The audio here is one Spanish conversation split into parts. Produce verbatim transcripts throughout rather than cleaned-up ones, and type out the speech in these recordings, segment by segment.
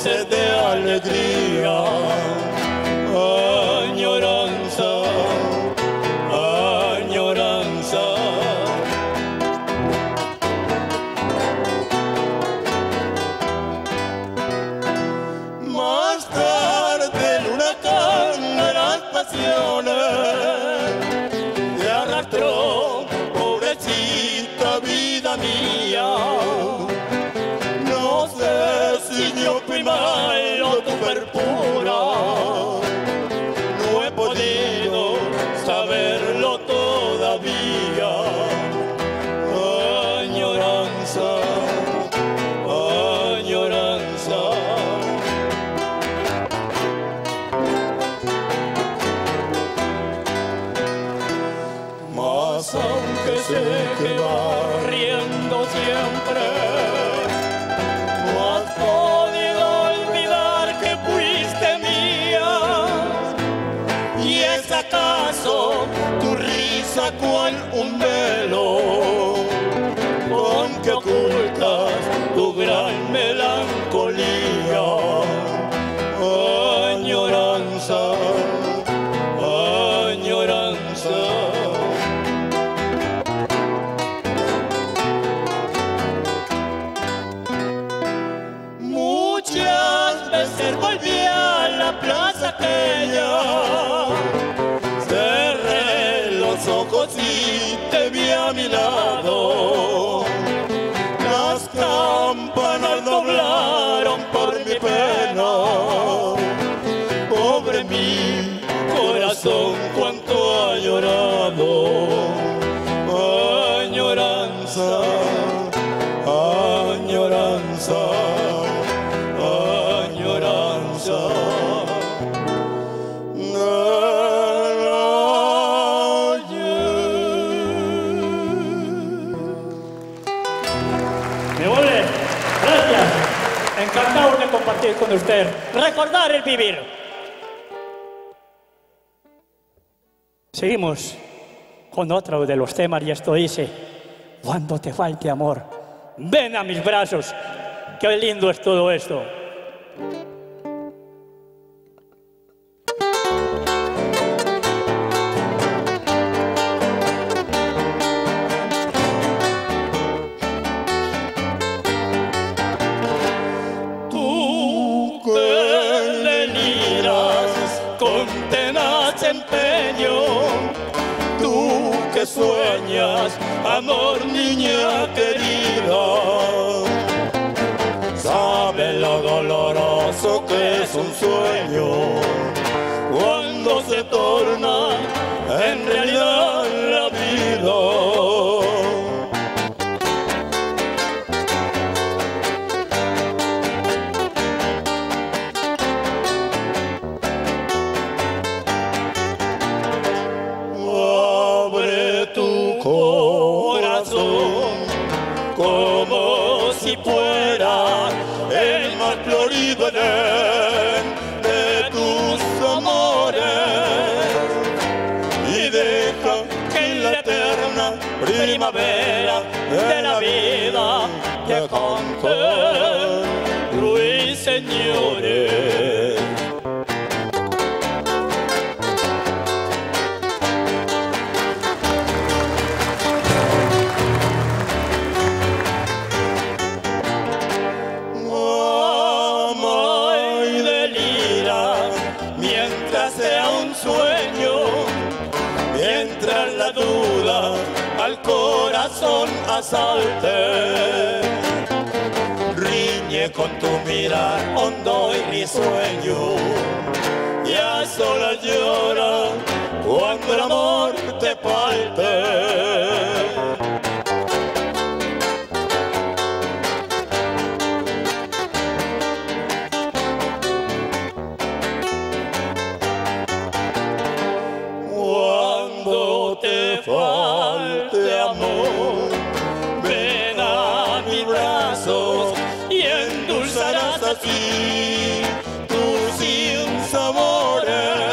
sed de alegría. Añoranza, añoranza. Más tarde el huracán de las pasiones te arrastró, pobrecita vida mía. No sé si yo primero tu purpura, no he podido saberlo todavía. Añoranza, añoranza. Mas aunque sé que va riendo siempre, no has podido olvidar que fuiste mía. ¿Y es acaso tu risa cual un velo con que ocultas tu gran melancolía? Añoranza, añoranza. Muchas veces volví a la plaza aquella, cerré los ojos y te vi a mi lado. Las campanas doblaron por mi pena. Pobre mi corazón, cuánto ha llorado. Añoranza, añoranza. Encantado de compartir con usted, recordar el vivir. Seguimos con otro de los temas y esto dice: cuando te falte amor, ven a mis brazos. Qué lindo es todo esto. Sueñas, amor, niña querida, sabe lo doloroso que es un sueño cuando se torna en realidad la vida. Como si fuera el más florido de tus amores, y deja que en la eterna primavera de la vida te cante ruiseñores. Mientras la duda al corazón asalte, riñe con tu mirar hondo y risueño, y a solas llora cuando el amor te falte. Te falte amor, ven a mis brazos y endulzarás así tus sinsabores,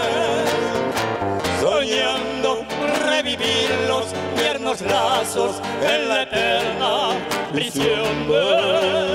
soñando revivir los tiernos lazos en la eterna prisión de